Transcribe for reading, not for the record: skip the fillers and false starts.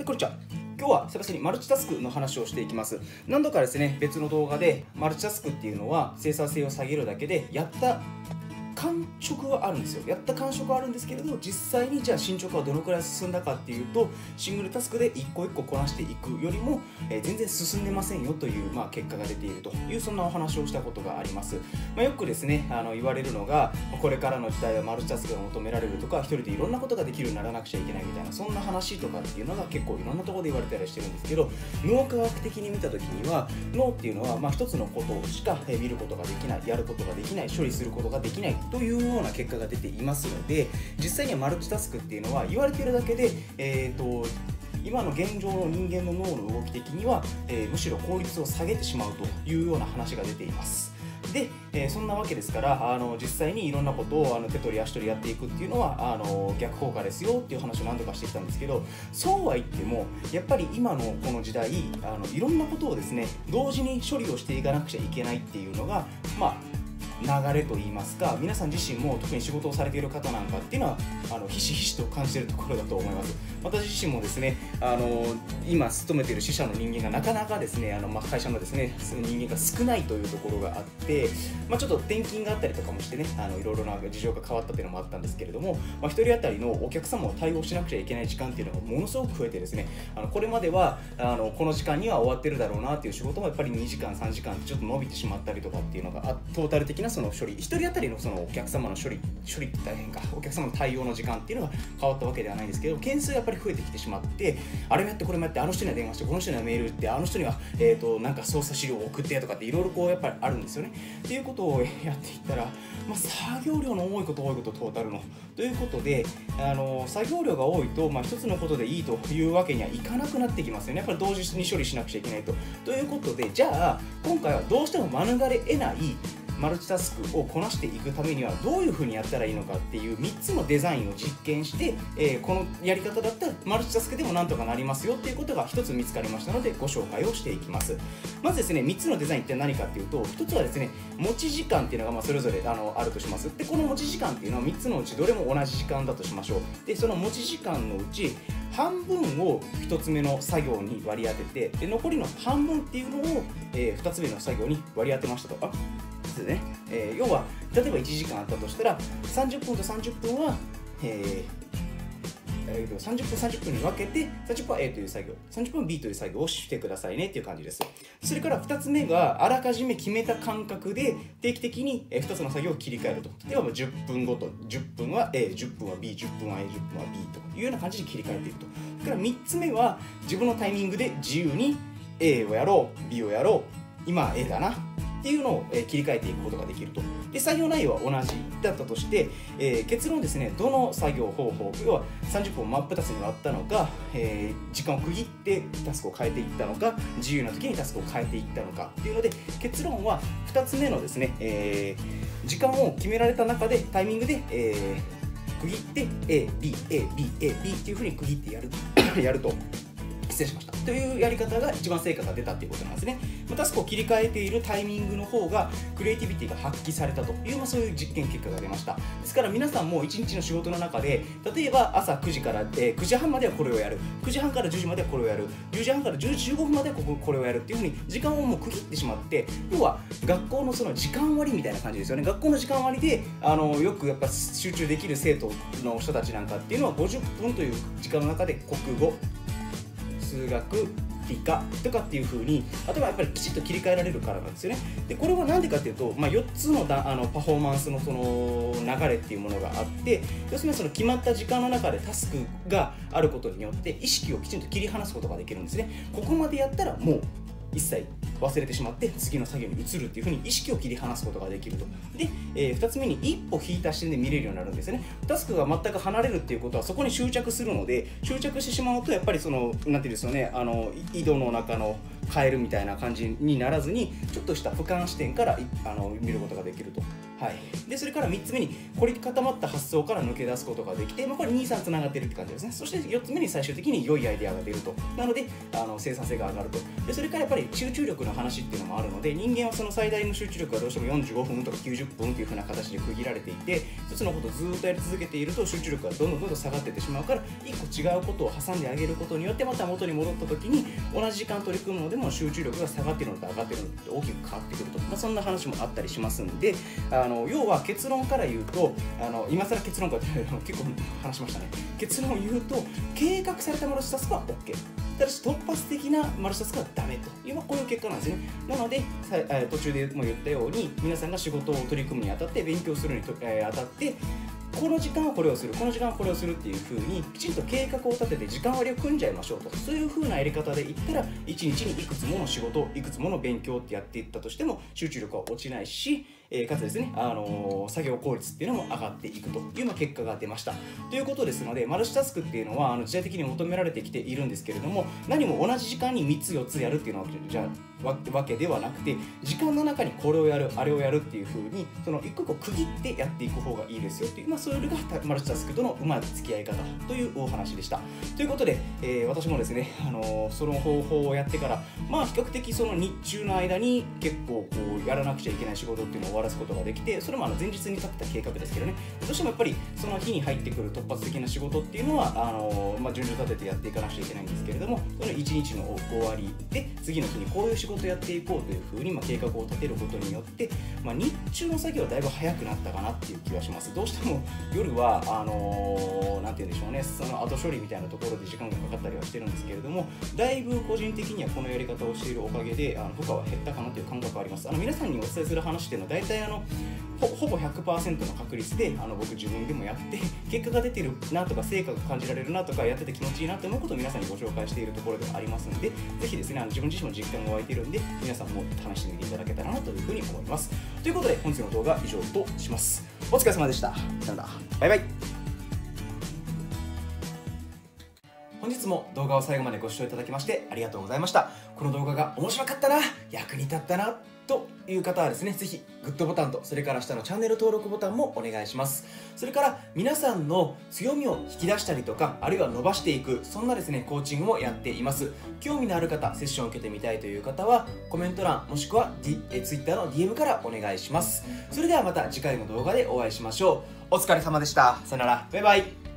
こんにちは。今日は久々にマルチタスクの話をしていきます。何度かですね、別の動画でマルチタスクっていうのは生産性を下げるだけでやった感触はあるんですよ。やった感触はあるんですけれど、実際にじゃあ進捗はどのくらい進んだかっていうと、シングルタスクで一個一個こなしていくよりも、全然進んでませんよという、結果が出ているという、そんなお話をしたことがあります。よくですね言われるのが、これからの時代はマルチタスクが求められるとか、一人でいろんなことができるようにならなくちゃいけないみたいな、そんな話とかっていうのが結構いろんなところで言われたりしてるんですけど、脳科学的に見た時には、脳っていうのは一つのことしか見ることができない、やることができない、処理することができないというような結果が出ていますので、実際にはマルチタスクっていうのは言われているだけで、今の現状の人間の脳の動き的には、むしろ効率を下げてしまうというような話が出ています。で、そんなわけですから実際にいろんなことを手取り足取りやっていくっていうのは逆効果ですよっていう話を何度かしてきたんですけど、そうは言ってもやっぱり今のこの時代いろんなことをですね同時に処理をしていかなくちゃいけないっていうのが流れといいますか、皆さん自身も特に仕事をされている方なんかっていうのはひしひしと感じているところだと思います。私自身もですね今勤めている支社の人間がなかなかですね会社のですねその人間が少ないというところがあって、ちょっと転勤があったりとかもしてねいろいろな事情が変わったというのもあったんですけれども、1人当たりのお客様を対応しなくちゃいけない時間っていうのがものすごく増えてですねこれまではこの時間には終わってるだろうなっていう仕事もやっぱり2時間3時間ってちょっと伸びてしまったりとかっていうのがトータル的なその処理、1人当たりのそのお客様の処理って大変か、お客様の対応の時間っていうのが変わったわけではないんですけど、件数がやっぱり増えてきてしまって、あれもやってこれもやって、あの人には電話して、この人にはメール打って、あの人にはなんか操作資料を送ってとかっていろいろやっぱりあるんですよね。っていうことをやっていったら、作業量の多いことトータルのということで作業量が多いと、一つのことでいいというわけにはいかなくなってきますよね。やっぱり同時に処理しなくちゃいけないということで、じゃあ今回はどうしても免れ得ないマルチタスクをこなしていくためにはどういうふうにやったらいいのかっていう3つのデザインを実験して、このやり方だったらマルチタスクでもなんとかなりますよっていうことが1つ見つかりましたのでご紹介をしていきます。まずですね3つのデザインって何かっていうと、1つはですね持ち時間っていうのがそれぞれあるとします。でこの持ち時間っていうのは3つのうちどれも同じ時間だとしましょう。でその持ち時間のうち半分を1つ目の作業に割り当てて、で残りの半分っていうのを、2つ目の作業に割り当てましたと。ですね要は例えば1時間あったとしたら30分と30分は、30分に分けて30分は A という作業、30分は B という作業をしてくださいねっていう感じです。それから2つ目があらかじめ決めた間隔で定期的に2つの作業を切り替えると。例えば10分ごと10分は A、10分は B、10分は A、10分は B というような感じで切り替えていると。それから3つ目は自分のタイミングで自由に A をやろう B をやろう、今は A だなっていうのを切り替えていくことができると。で作業内容は同じだったとして、結論ですね、どの作業方法、要は30分を真っ二つに割ったのか、時間を区切ってタスクを変えていったのか、自由な時にタスクを変えていったのかっていうので、結論は2つ目のですね、時間を決められた中でタイミングで、区切って A、B、A、B、A、B っていうふうに区切ってやると失礼しましたというやり方が一番成果が出たということなんですね。タスクを切り替えているタイミングの方がクリエイティビティが発揮されたという、そういう実験結果が出ました。ですから皆さんも1日の仕事の中で、例えば朝9時から、9時半まではこれをやる、9時半から10時まではこれをやる、10時半から10時15分まではこれをやるっていうふうに時間をもう区切ってしまって、要は学校のその時間割みたいな感じですよね。学校の時間割でよくやっぱ集中できる生徒の人たちなんかっていうのは50分という時間の中で国語、数学、理科とかっていう風に例えばやっぱりきちっと切り替えられるからなんですよね。でこれは何でかっていうと、4つのパフォーマンスのその流れっていうものがあって、要するにその決まった時間の中でタスクがあることによって意識をきちんと切り離すことができるんですね。ここまでやったらもう一切忘れてしまって次の作業に移るっていう風に意識を切り離すことができると。で、2つ目に一歩引いた視点で見れるようになるんですよね。タスクが全く離れるっていうことはそこに執着するので、執着してしまうとやっぱりそのなんていうんですよね、井戸の中の変えるみたいな感じにならずに、ちょっとした俯瞰視点から見ることができると。はい、でそれから3つ目に凝り固まった発想から抜け出すことができて、これ2、3つながってるって感じですね。そして4つ目に最終的に良いアイデアが出ると。なので生産性が上がると。でそれからやっぱり集中力の話っていうのもあるので、人間はその最大の集中力がどうしても45分とか90分っていう風な形で区切られていて、一つのことをずっとやり続けていると集中力がどんどん下がっていってしまうから、1個違うことを挟んであげることによってまた元に戻った時に同じ時間取り組むのでも集中力が下がっているのと上がっているのと大きく変わってくると、そんな話もあったりしますんで、要は結論から言うと、今更結論から言うと結構話しましたね。結論を言うと、計画されたマルチタスクは OK、 ただし突発的なマルチタスクはダメという、こういう結果なんですね。なので途中でも言ったように、皆さんが仕事を取り組むにあたって、勉強するにあたって、この時間はこれをする、この時間はこれをするっていう風にきちんと計画を立てて時間割を組んじゃいましょうと。そういう風なやり方でいったら、1日にいくつもの仕事、いくつもの勉強ってやっていったとしても集中力は落ちないし、かつですね、作業効率っていうのも上がっていくという結果が出ましたということですので、マルチタスクっていうのは時代的に求められてきているんですけれども、何も同じ時間に3つ4つやるっていうのはわけではなくて、時間の中にこれをやるあれをやるっていう風に一個区切ってやっていく方がいいですよっていう、それがマルチタスクとのうまい付き合い方というお話でした。ということで、私もですね、その方法をやってから、比較的その日中の間に結構やらなくちゃいけない仕事っていうのを終わらすことができて、それも前日に立てた計画ですけどね、どうしてもやっぱりその日に入ってくる突発的な仕事っていうのは順序立ててやっていかなくちゃいけないんですけれども、その1日の終わりで次の日にこういう仕事をやっていこうというふうに計画を立てることによって、日中の作業はだいぶ早くなったかなっていう気がします。どうしても夜はなんて言うんでしょうね、その後処理みたいなところで時間がかかったりはしてるんですけれども、だいぶ個人的にはこのやり方をしているおかげで負荷は減ったかなという感覚はあります。皆さんにお伝えする話っていうのは大体ほぼ 100% の確率で僕自分でもやって結果が出てるなとか、成果が感じられるなとか、やってて気持ちいいなと思うことを皆さんにご紹介しているところではありますので、ぜひですね、自分自身も実感が湧いているんで、皆さんも試してみていただけたらなというふうに思います。ということで本日の動画は以上とします。お疲れ様でした。さよなら、バイバイ。本日も動画を最後までご視聴いただきましてありがとうございました。この動画が面白かったな、役に立ったなという方はですね、ぜひグッドボタンと、それから下のチャンネル登録ボタンもお願いします。それから皆さんの強みを引き出したりとか、あるいは伸ばしていく、そんなですねコーチングもやっています。興味のある方、セッションを受けてみたいという方はコメント欄もしくは、Twitter の DM からお願いします。それではまた次回の動画でお会いしましょう。お疲れ様でした。さよなら、バイバイ。